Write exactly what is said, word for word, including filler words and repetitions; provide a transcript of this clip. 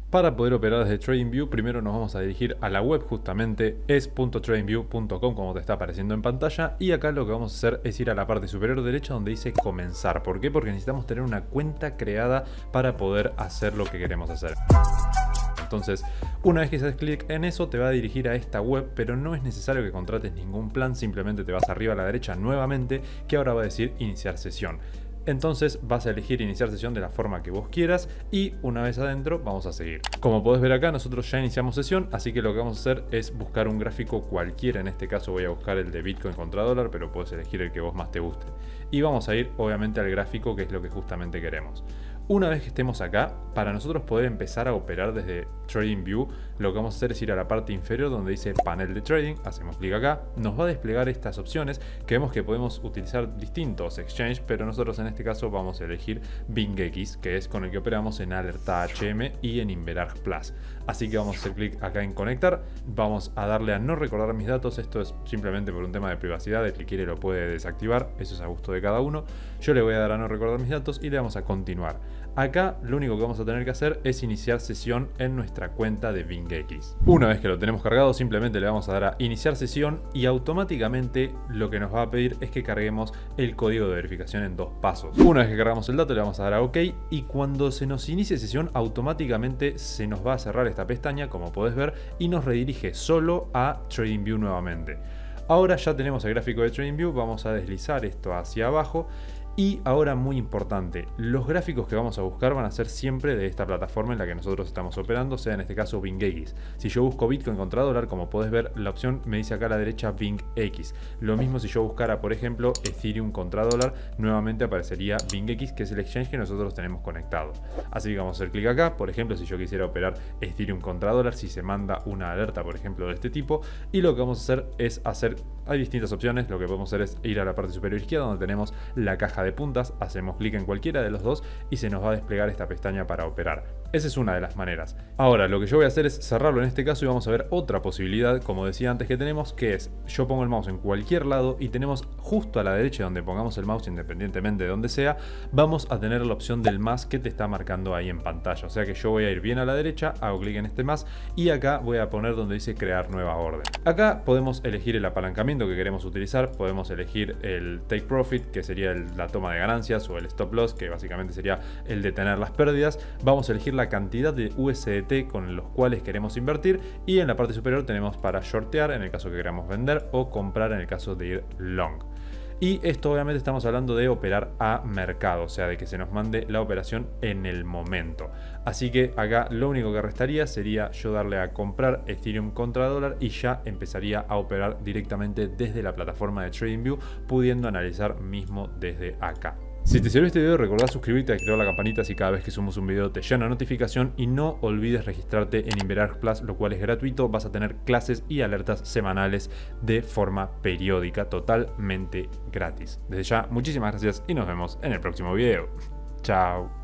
Para poder operar desde TradingView, primero nos vamos a dirigir a la web, justamente es punto tradingview punto com, como te está apareciendo en pantalla, y acá lo que vamos a hacer es ir a la parte superior derecha donde dice comenzar. ¿Por qué? Porque necesitamos tener una cuenta creada para poder hacer lo que queremos hacer. Entonces, una vez que haces clic en eso, te va a dirigir a esta web, pero no es necesario que contrates ningún plan, simplemente te vas arriba a la derecha nuevamente, que ahora va a decir iniciar sesión. Entonces vas a elegir iniciar sesión de la forma que vos quieras y una vez adentro vamos a seguir. Como podés ver acá, nosotros ya iniciamos sesión, así que lo que vamos a hacer es buscar un gráfico cualquiera. En este caso voy a buscar el de Bitcoin contra dólar, pero puedes elegir el que vos más te guste. Y vamos a ir obviamente al gráfico, que es lo que justamente queremos. Una vez que estemos acá, para nosotros poder empezar a operar desde TradingView, lo que vamos a hacer es ir a la parte inferior donde dice panel de trading, hacemos clic acá, nos va a desplegar estas opciones, que vemos que podemos utilizar distintos exchanges, pero nosotros en este caso vamos a elegir BingX, que es con el que operamos en Alerta H M y en Inverarch Plus. Así que vamos a hacer clic acá en conectar, vamos a darle a no recordar mis datos, esto es simplemente por un tema de privacidad, el que quiere lo puede desactivar, eso es a gusto de cada uno. Yo le voy a dar a no recordar mis datos y le vamos a continuar. Acá lo único que vamos a tener que hacer es iniciar sesión en nuestra cuenta de BingX. Una vez que lo tenemos cargado, simplemente le vamos a dar a iniciar sesión y automáticamente lo que nos va a pedir es que carguemos el código de verificación en dos pasos. Una vez que cargamos el dato, le vamos a dar a OK y cuando se nos inicie sesión, automáticamente se nos va a cerrar esta pestaña, como podés ver, y nos redirige solo a TradingView nuevamente. Ahora ya tenemos el gráfico de TradingView, vamos a deslizar esto hacia abajo. Y ahora, muy importante, los gráficos que vamos a buscar van a ser siempre de esta plataforma en la que nosotros estamos operando, sea en este caso BingX. Si yo busco Bitcoin contra dólar, como podés ver, la opción me dice acá a la derecha BingX. Lo mismo si yo buscara, por ejemplo, Ethereum contra dólar, nuevamente aparecería BingX, que es el exchange que nosotros tenemos conectado. Así que vamos a hacer clic acá. Por ejemplo, si yo quisiera operar Ethereum contra dólar, si se manda una alerta, por ejemplo, de este tipo, y lo que vamos a hacer es hacer, hay distintas opciones, lo que podemos hacer es ir a la parte superior izquierda donde tenemos la caja de puntas, hacemos clic en cualquiera de los dos y se nos va a desplegar esta pestaña para operar. Esa es una de las maneras. Ahora lo que yo voy a hacer es cerrarlo en este caso y vamos a ver otra posibilidad, como decía antes, que tenemos, que es yo pongo el mouse en cualquier lado y tenemos justo a la derecha donde pongamos el mouse, independientemente de donde sea, vamos a tener la opción del más que te está marcando ahí en pantalla. O sea que yo voy a ir bien a la derecha, hago clic en este más y acá voy a poner donde dice crear nueva orden. Acá podemos elegir el apalancamiento que queremos utilizar, podemos elegir el take profit, que sería el, la toma de ganancias, o el stop loss, que básicamente sería el detener las pérdidas. Vamos a elegir la cantidad de U S D T con los cuales queremos invertir y en la parte superior tenemos para shortear en el caso que queramos vender o comprar en el caso de ir long. Y esto obviamente estamos hablando de operar a mercado, o sea, de que se nos mande la operación en el momento. Así que acá lo único que restaría sería yo darle a comprar Ethereum contra dólar y ya empezaría a operar directamente desde la plataforma de TradingView, pudiendo analizar mismo desde acá. Si te sirvió este video, recordá suscribirte y activar la campanita así cada vez que subimos un video te llega una notificación y no olvides registrarte en Inverarch Plus, lo cual es gratuito. Vas a tener clases y alertas semanales de forma periódica, totalmente gratis. Desde ya, muchísimas gracias y nos vemos en el próximo video. Chao.